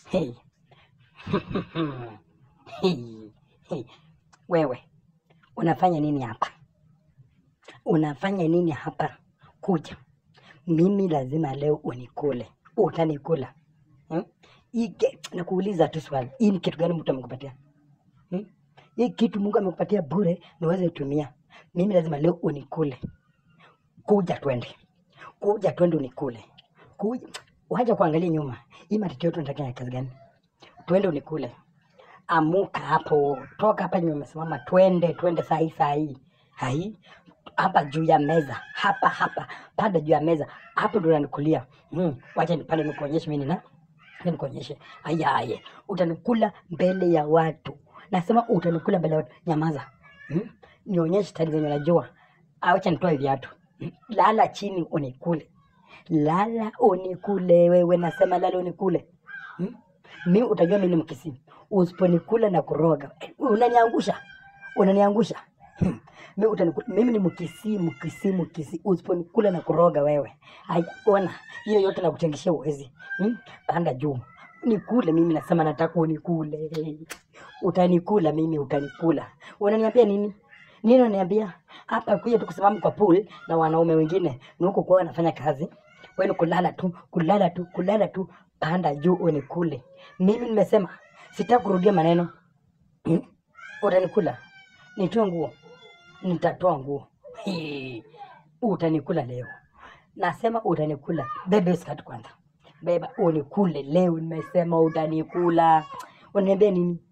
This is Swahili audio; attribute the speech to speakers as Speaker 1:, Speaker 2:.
Speaker 1: Hey. Hey. Hey. Wewe, unafanya nini hapa? Unafanya nini hapa? Kuja. Mimi lazima leo unikule. Utanikula. Nakuuliza tu swali. Hii ni kitu gani mtu amekupatia? Hii kitu Mungu amekupatia bure niweze kutumia. Mimi lazima leo unikule. Kuja twende. Kuja twende unikule. Kuja. Wacha kuangalia nyuma. Hii matatizo yote unataka kazi gani? Twende unikule. Amuka hapo. Toka hapa nimesimama, twende saa hii. Hai. Hapa juu ya meza. Hapa. Panda juu ya meza. Hapo ndo unanikulia. Wacha nipande nikuonyeshe mimi na nikuonyeshe. Aya. Utanikula mbele ya watu. Nasema utanikula mbele ya watu. Nyamaza. Nionyeshe tadi zenye unajua. Acha nitoe viatu. Lala chini unikule. Lala unikule wewe, nasema lala unikule. Mimi utajua mimi ni Mkisii. Usiponikula na kuroga. Unaniangusha. Mimi ni Mkisii. Usiponikula na kuroga wewe. Ona, hiyo yote na kuchengishia uwezi. Panda juu. Nikule mimi, nasema nataka unikule. Utanikula mimi, utanikula. Unaniambia nini? Nini unaniambia? Hapa kuja tu kusimama kwa pool na wanaume wengine. Ni huko kwa wanafanya kazi. Wewe ni kulala tu. Panda juu unikule. Mimi nimesema sitaki kurudia maneno. Utanikula. Nitoe nguo. Nitatoa nguo. Utanikula leo. Nasema utanikula. Bebe usikate kwanza. Beba unikule leo, nimesema utanikula. Unaniambia nini?